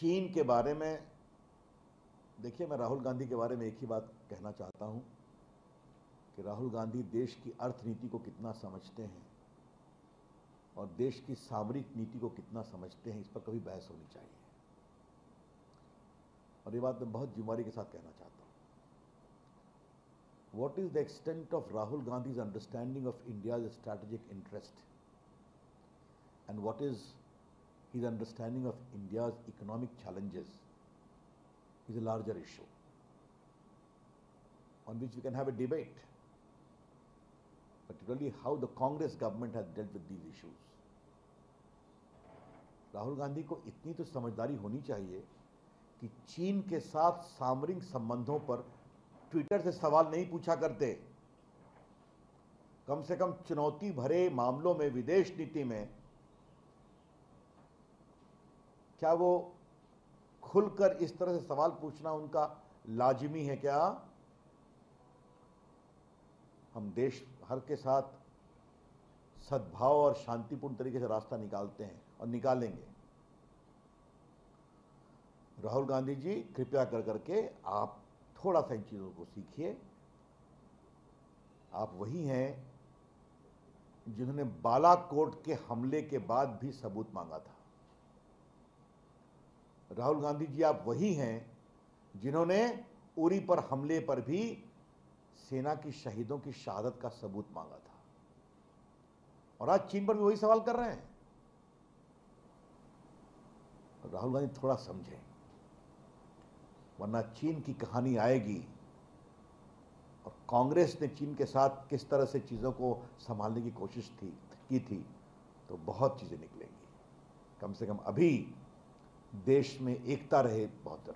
चीन के बारे में देखिए, मैं राहुल गांधी के बारे में एक ही बात कहना चाहता हूं कि राहुल गांधी देश की अर्थनीति को कितना समझते हैं और देश की सामरिक नीति को कितना समझते हैं, इस पर कभी बहस होनी चाहिए। और ये बात मैं बहुत जिम्मेदारी के साथ कहना चाहता हूं। What is the extent of Rahul Gandhi's understanding of India's strategic interest, and what is his understanding of India's economic challenges is a larger issue on which we can have a debate, particularly how the Congress government has dealt with these issues. Rahul Gandhi को इतनी तो समझदारी होनी चाहिए कि चीन के साथ सामरिक संबंधों पर ट्विटर से सवाल नहीं पूछा करते। कम से कम चुनौती भरे मामलों में, विदेश नीति में, क्या वो खुलकर इस तरह से सवाल पूछना उनका लाजिमी है क्या? हम देश भर के साथ सद्भाव और शांतिपूर्ण तरीके से रास्ता निकालते हैं और निकालेंगे। राहुल गांधी जी, कृपया कर करके आप थोड़ा सा इन चीजों को सीखिए। आप वही हैं जिन्होंने बालाकोट के हमले के बाद भी सबूत मांगा था। राहुल गांधी जी, आप वही हैं जिन्होंने उरी पर हमले पर भी सेना की शहीदों की शहादत का सबूत मांगा था, और आज चीन पर भी वही सवाल कर रहे हैं। राहुल गांधी थोड़ा समझें, वरना चीन की कहानी आएगी और कांग्रेस ने चीन के साथ किस तरह से चीजों को संभालने की कोशिश की थी, तो बहुत चीजें निकलेंगी। कम से कम अभी देश में एकता रहे, बहुत